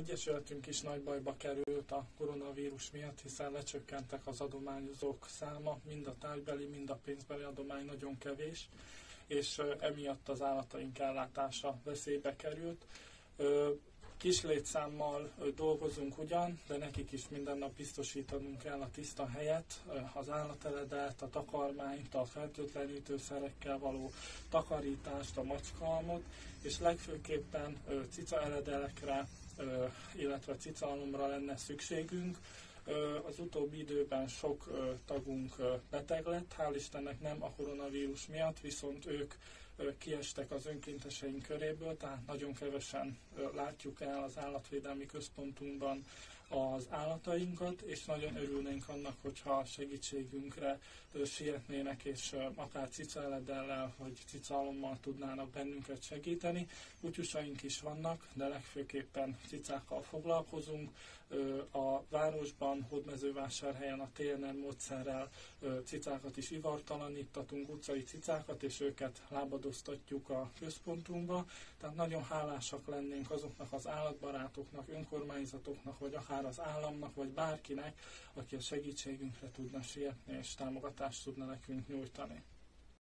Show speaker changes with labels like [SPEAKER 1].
[SPEAKER 1] egyesületünk is nagy bajba került a koronavírus miatt, hiszen lecsökkentek az adományozók száma, mind a tárgybeli, mind a pénzbeli adomány nagyon kevés, és emiatt az állataink ellátása veszélybe került. Kis létszámmal dolgozunk ugyan, de nekik is minden nap biztosítanunk kell a tiszta helyet, az állateledet, a takarmányt, a fertőtlenítőszerekkel való takarítást, a macskaalmot, és legfőképpen cicaeledelekre, illetve cicaalomra lenne szükségünk. Az utóbbi időben sok tagunk beteg lett, hál' Istennek nem a koronavírus miatt, viszont ők kiestek az önkénteseink köréből, tehát nagyon kevesen látjuk el az állatvédelmi központunkban az állatainkat, és nagyon örülnénk annak, hogyha segítségünkre sietnének, és akár cicaeledellel vagy cicaalommal tudnának bennünket segíteni. Kutyusaink is vannak, de legfőképpen cicákkal foglalkozunk. A városban, Hódmezővásárhelyen a TNR módszerrel cicákat is ivartalanítatunk, utcai cicákat, és őket lábadoztatjuk a központunkba. Tehát nagyon hálásak lennénk azoknak az állatbarátoknak, önkormányzatoknak, vagy akár az államnak, vagy bárkinek, aki a segítségünkre tudna sietni, és támogatást tudna nekünk nyújtani.